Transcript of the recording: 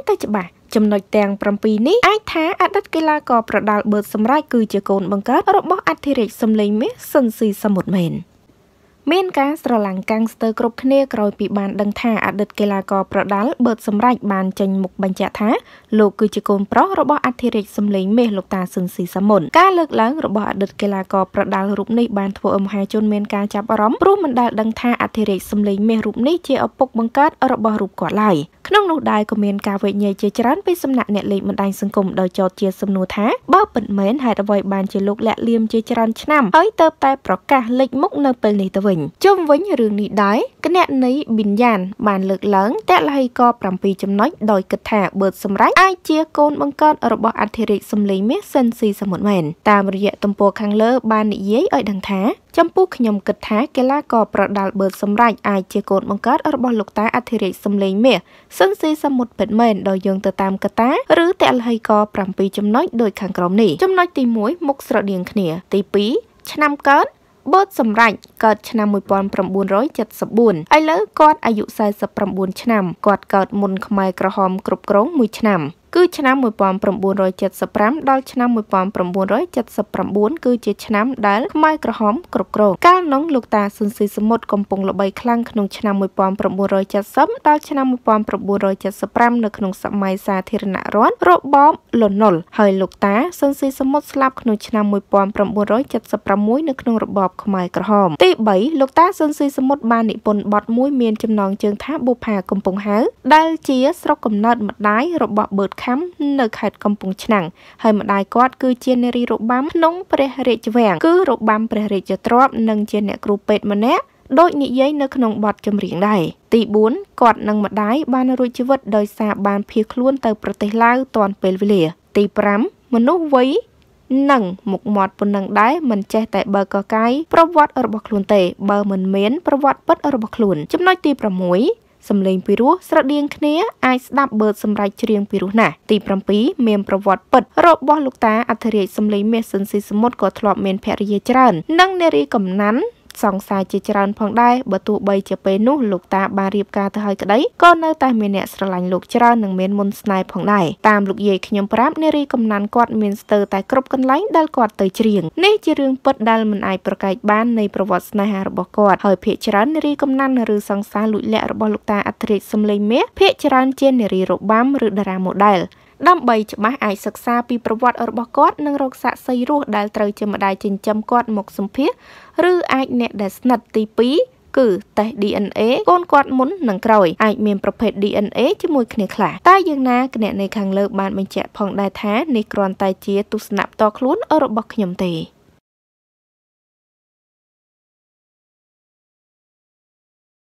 តែច្បាស់ចំណុចទាំង7នេះអាចថាអតីតកីឡាករប្រដាល់បឺតសម្រាប់គឺជាកូនបង្កើតរបស់អធិរាជសំឡេងមាសស៊ិនស៊ីសមុទ្រមែនមានការស្រឡាំងកាំងស្ទើរគ្រប់គ្នាក្រោយពីបានដឹងថាអតីតកីឡាករប្រដាល់បឺតសម្រាប់បានចេញមុខបញ្ជាក់ថាលោកគឺជាកូនប្រុសរបស់អធិរាជសំឡេងមាសលោកតាស៊ិនស៊ីសមុទ្រការលើកឡើងរបស់អតីតកីឡាករប្រដាល់រូបនេះបានធ្វើឲ្យមហាជនមានការចាប់អារម្មណ៍ព្រោះមិនដែលដឹងថាអធិរាជសំឡេងមាសរូបនេះជាឪពុកបង្កើតរបស់រូបគាត់ឡើយក្នុងនោះដែរក៏មានការវិនិច្ឆ័យជាច្រើនពីសំណាក់អ្នកលេខបណ្ដាញសង្គមដោយចោទជាសំណួរថាបើពិតមែនហេតុអ្វីបានជាលោកលាក់លៀមជាច្រើនឆ្នាំហើយទៅតែប្រកាសលេចមុខនៅពេលនេះទៅវិញជុំវិញរឿងនេះដែរគណនីប៊ីនយ៉ានបានលើកឡើងតែលហិក7ចំណុចដោយគិតថាបឺតសម្រាប់អាចជាកូនបង្កើតរបស់អធិរាជសំឡេងមាសស៊ិនស៊ីសមុទ្រមែនតាមរយៈទំព័រខាងលើបាននិយាយឲ្យដឹងថាចំពោះខ្ញុំគិតថាកីឡាករប្រដាល់បឺតសម្រាប់អាចជាកូនបង្កើតរបស់លោកតាអធិរាជសំឡេងមាសស៊ិនស៊ីសមុទ្រពិតមែនដោយយើងទៅតាមកតាឬតែលហិក7ចំណុចដូចខាងក្រោមនេះចំណុចទី1មុខស្រដៀងគ្នាទី2ឆ្នាំកើតបឺតសម្រាប់កើតឆ្នាំ1974ឥឡូវគាត់អាយុ49ឆ្នាំគាត់កើតមុនខ្មែរក្រហមគ្រប់គ្រង1ឆ្នាំគឺឆ្នាំ1975ដល់ឆ្នាំ1979គឺជាឆ្នាំដែលខ្មែរក្រហមគ្រប់គ្រងកាលនោះលោកតាស៊ិនស៊ីសមុទ្រកំពុងល្បីខ្លាំងក្នុងឆ្នាំ1970ដល់ឆ្នាំ1975នៅក្នុងសម័យសាធារណរដ្ឋរបបលន់នល់ហើយលោកតាស៊ិនស៊ីសមុទ្រស្លាប់ក្នុងឆ្នាំ1976នៅក្នុងរបបខ្មែរក្រហមទី3លោកតាស៊ិនស៊ីសមុទ្របាននិពន្ធបទមួយមានចំណងជើងថាបុប្ផាកំពង់ហៅដែលជាស្រុកកំណើតម្ដាយរបស់បឺតនៅខេត្តកំពង់ឆ្នាំងហើយម្ដាយគាត់គឺជានារីរបាំក្នុងព្រះរាជវាំងគឺរបាំព្រះរាជទ្រព្យនិងជាអ្នកគ្រូពេទ្យម្នាក់ដោយនិយាយនៅក្នុងបទចម្រៀងដែរទី4គាត់និងម្ដាយបានរួចជីវិតដោយសារបានភៀសខ្លួនទៅប្រទេសឡាវទាន់ពេលវេលាទី5មនុស្សវ័យនឹងមុខមាត់ប៉ុណ្ណឹងដែរមិនចេះតែបើកកាយប្រវត្តិរបស់ខ្លួនទេបើមិនមានប្រវត្តិពិតរបស់ខ្លួនចំណុចទី6សំឡេងពីរោះស្រដៀងគ្នាអាចស្ដាប់បឺតសម្រាប់ច្រៀងពីរោះណាស់ទី7មានប្រវត្តិពិតរបស់លោកតាអធិរាជសំឡេងមាសស៊ិនស៊ីសមុទ្រក៏ធ្លាប់មានភរិយាច្រើននិងនារីកំណាន់សង្សារជាច្រើនផងដែរបើទោះបីជាពេលនោះលោកតាបានរៀបការទៅហើយក្តីក៏នៅតែមានអ្នកស្រឡាញ់លោកច្រើននិងមានមុនស្នេហ៍ផងដែរតាមលោកយាយខ្ញុំប្រាប់នារីកំណាន់គាត់មានស្ទើរតែគ្រប់កន្លែងដែលគាត់ទៅច្រៀងនេះជារឿងពិតដែលមិនអាចប្រកែកបាននៃប្រវត្តិស្នេហារបស់គាត់ហើយភាគច្រើននារីកំណាន់ឬសង្សារលួចលាក់របស់លោកតាអធិរាជសំឡេងមាសភាគច្រើនជានារីរបាំឬតារាម៉ូដែលដើម្បីច្បាស់អាចសិក្សាពីប្រវត្តិរបស់គាត់និងរកសាក្សីរស់ដែលត្រូវជាម្ដាយចិញ្ចឹមគាត់មកសម្ភាសឬអាចអ្នកដែលស្និទ្ធទី2គឺតេស្ត DNA កូនគាត់មុននិងក្រោយអាចមានប្រភេទ DNA ជាមួយគ្នាខ្លះតែយ៉ាងណាគណនីខាងលើបានបញ្ជាក់ផងដែរថានេះគ្រាន់តែជាទស្សនៈផ្ទាល់ខ្លួនរបស់ខ្ញុំទេ